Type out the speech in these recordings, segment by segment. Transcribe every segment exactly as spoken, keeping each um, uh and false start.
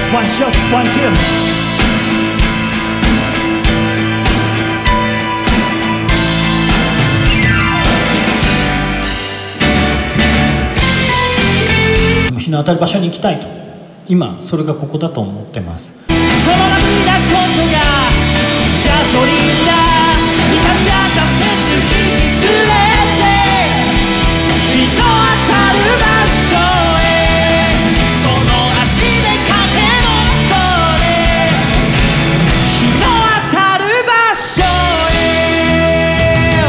ワンショットワンキル。日の当たる場所に行きたいと、今それがここだと思ってます。その涙こそがガソリンだ。痛みや挫折引き連れて日の当たる場所へ、その足で駆け上れ、日の当たる場所へ。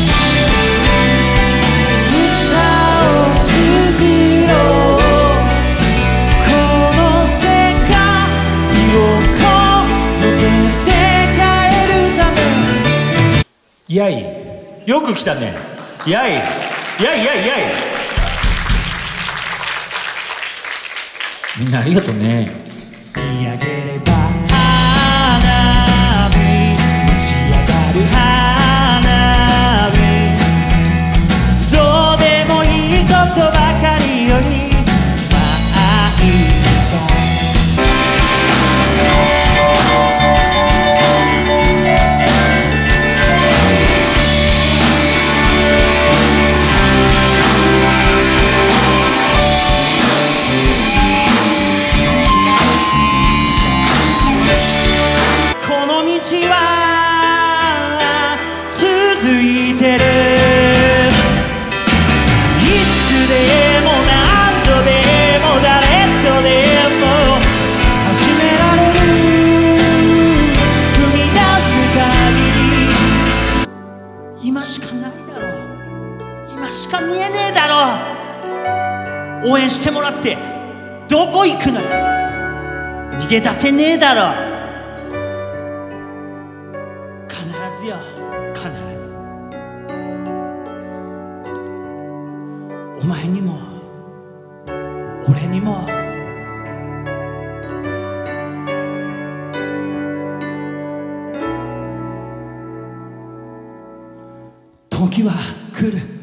歌を作ろう、やい、よく来たね。やい、やいやいやい。みんなありがとうね。見上げれば花火、打ち上がる花火、どうでもいいことばかりよりまあいいか。続いてる、いつでも何度でも誰とでも始められる、踏み出す限り今しかないだろう、今しか見えねえだろう。応援してもらってどこ行くのよ、逃げ出せねえだろう。必ずよ、必ずお前にも俺にも時は来る。